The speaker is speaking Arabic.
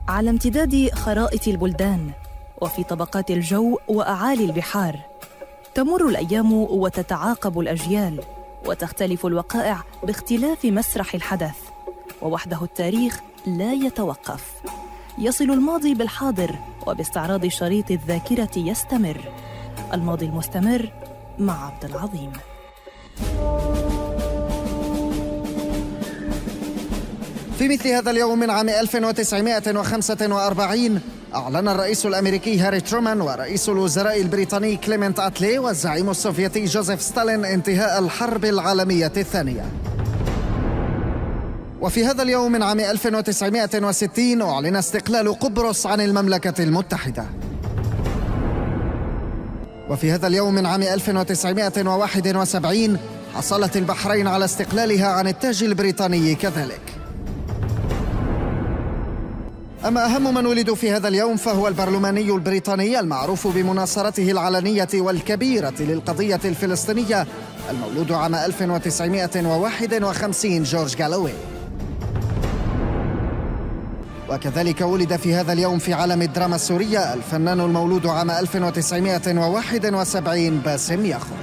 على امتداد خرائط البلدان وفي طبقات الجو وأعالي البحار. تمر الأيام وتتعاقب الأجيال، وتختلف الوقائع باختلاف مسرح الحدث، ووحده التاريخ لا يتوقف. يصل الماضي بالحاضر، وباستعراض شريط الذاكرة يستمر. الماضي المستمر مع عبد العظيم. في مثل هذا اليوم من عام 1945 أعلن الرئيس الأمريكي هاري ترومان ورئيس الوزراء البريطاني كليمنت أتلي والزعيم السوفيتي جوزيف ستالين انتهاء الحرب العالمية الثانية. وفي هذا اليوم من عام 1960 أعلن استقلال قبرص عن المملكة المتحدة. وفي هذا اليوم من عام 1971 حصلت البحرين على استقلالها عن التاج البريطاني كذلك. أما أهم من ولدوا في هذا اليوم فهو البرلماني البريطاني المعروف بمناصرته العلنية والكبيرة للقضية الفلسطينية، المولود عام 1951 جورج جالوي. وكذلك ولد في هذا اليوم في عالم الدراما السورية الفنان المولود عام 1971 باسم ياخو.